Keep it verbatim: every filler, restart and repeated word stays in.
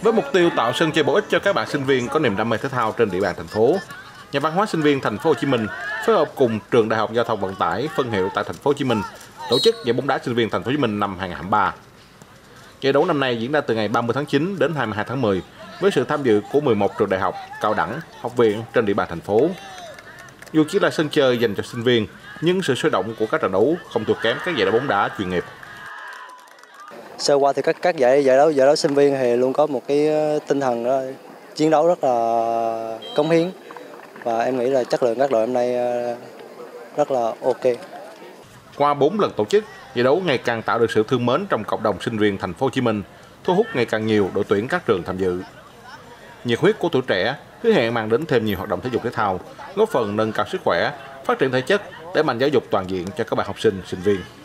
Với mục tiêu tạo sân chơi bổ ích cho các bạn sinh viên có niềm đam mê thể thao trên địa bàn thành phố, Nhà văn hóa sinh viên Thành phố Hồ Chí Minh phối hợp cùng Trường Đại học Giao thông Vận tải phân hiệu tại Thành phố Hồ Chí Minh tổ chức giải bóng đá sinh viên Thành phố Hồ Chí Minh năm hai nghìn không trăm hai mươi ba. Giải đấu năm nay diễn ra từ ngày ba mươi tháng chín đến hai mươi hai tháng mười với sự tham dự của mười một trường đại học, cao đẳng, học viện trên địa bàn thành phố. Dù chỉ là sân chơi dành cho sinh viên, nhưng sự sôi động của các trận đấu không thua kém các giải đấu bóng đá chuyên nghiệp. Sơ qua thì các các giải giải đấu giải đấu sinh viên thì luôn có một cái tinh thần đó, chiến đấu rất là cống hiến, và em nghĩ là chất lượng các đội hôm nay rất là ok. Qua bốn lần tổ chức, giải đấu ngày càng tạo được sự thương mến trong cộng đồng sinh viên Thành phố Hồ Chí Minh, thu hút ngày càng nhiều đội tuyển các trường tham dự. Nhiệt huyết của tuổi trẻ hứa hẹn mang đến thêm nhiều hoạt động thể dục thể thao, góp phần nâng cao sức khỏe, phát triển thể chất để mạnh giáo dục toàn diện cho các bạn học sinh, sinh viên.